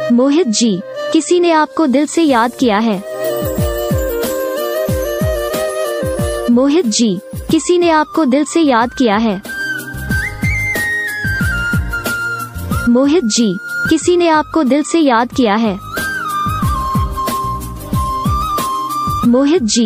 मोहित जी, किसी ने आपको दिल से याद किया है। मोहित जी, किसी ने आपको दिल से याद किया है। मोहित जी, किसी ने आपको दिल से याद किया है। मोहित जी।